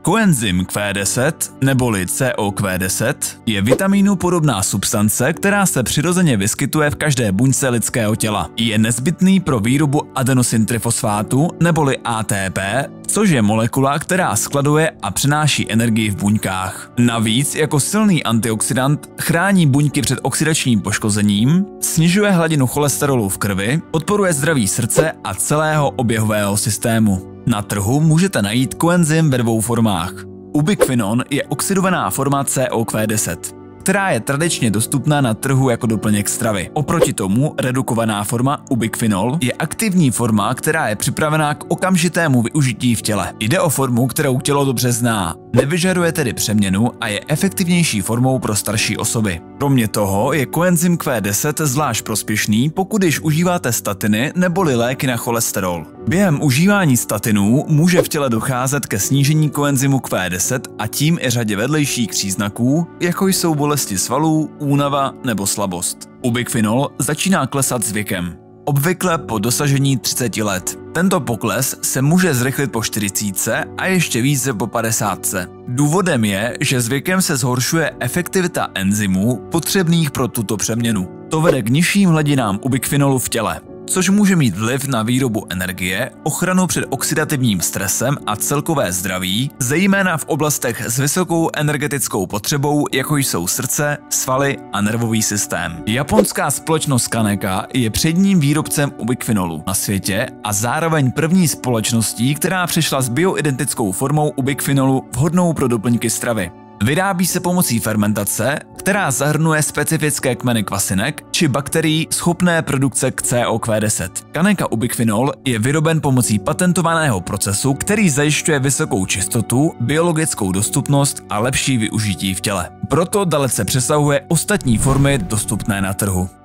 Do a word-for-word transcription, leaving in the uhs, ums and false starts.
Koenzym Q deset neboli C O Q deset je vitamínu podobná substance, která se přirozeně vyskytuje v každé buňce lidského těla. Je nezbytný pro výrobu adenosyntrifosfátu neboli A T P, což je molekula, která skladuje a přenáší energii v buňkách. Navíc jako silný antioxidant chrání buňky před oxidačním poškozením, snižuje hladinu cholesterolu v krvi, podporuje zdraví srdce a celého oběhového systému. Na trhu můžete najít koenzym ve dvou formách. Ubiquinon je oxidovaná forma C O Q deset, která je tradičně dostupná na trhu jako doplněk stravy. Oproti tomu redukovaná forma ubiquinol je aktivní forma, která je připravená k okamžitému využití v těle. Jde o formu, kterou tělo dobře zná, nevyžaduje tedy přeměnu a je efektivnější formou pro starší osoby. Kromě toho je koenzym Q deset zvlášť prospěšný, pokud již užíváte statiny neboli léky na cholesterol. Během užívání statinů může v těle docházet ke snížení koenzymu Q deset a tím i řadě vedlejších příznaků, jako jsou bolesti svalů, únava nebo slabost. Ubiquinol začíná klesat s věkem, obvykle po dosažení třiceti let. Tento pokles se může zrychlit po čtyřicítce a ještě více po padesátce. Důvodem je, že s věkem se zhoršuje efektivita enzymů potřebných pro tuto přeměnu. To vede k nižším hladinám ubiquinolu v těle, což může mít vliv na výrobu energie, ochranu před oxidativním stresem a celkové zdraví, zejména v oblastech s vysokou energetickou potřebou, jako jsou srdce, svaly a nervový systém. Japonská společnost Kaneka je předním výrobcem ubiquinolu na světě a zároveň první společností, která přišla s bioidentickou formou ubiquinolu vhodnou pro doplňky stravy. Vyrábí se pomocí fermentace, která zahrnuje specifické kmeny kvasinek či bakterií schopné produkce k C O Q deset. Kaneka ubiquinol je vyroben pomocí patentovaného procesu, který zajišťuje vysokou čistotu, biologickou dostupnost a lepší využití v těle. Proto dalece přesahuje ostatní formy dostupné na trhu.